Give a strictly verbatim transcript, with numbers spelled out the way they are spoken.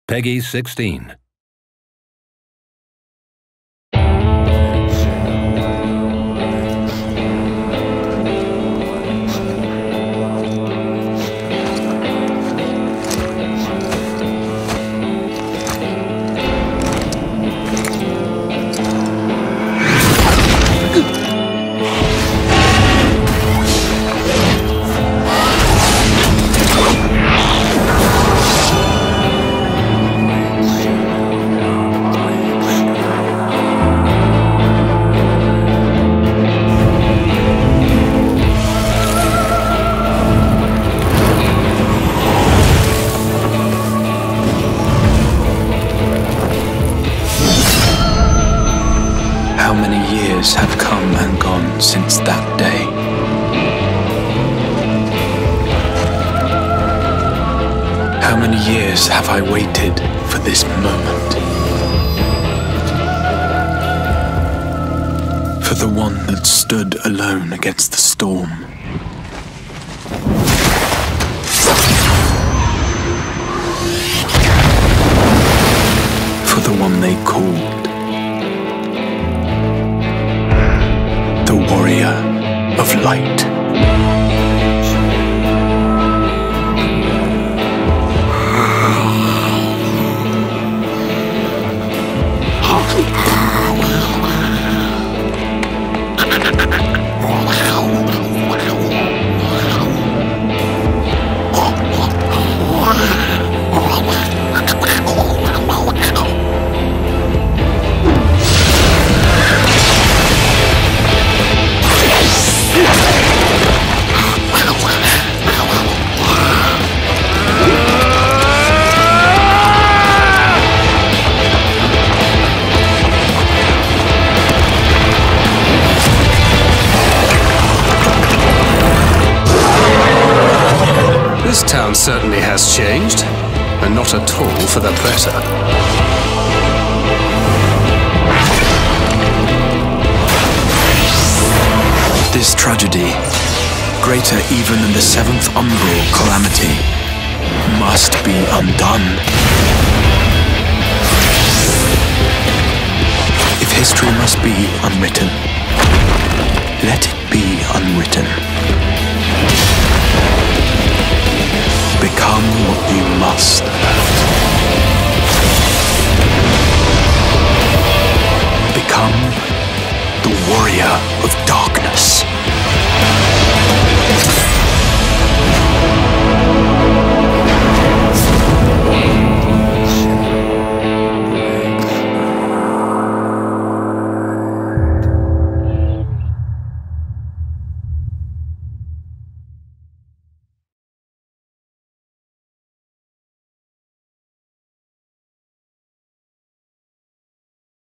Peggy sixteen. How many years have come and gone since that day? How many years have I waited for this moment? For the one that stood alone against the storm. For the one they called the warrior of light. This town certainly has changed, and not at all for the better. This tragedy, greater even than the seventh umbral calamity, must be undone. If history must be unwritten, let it be unwritten. Become what you must.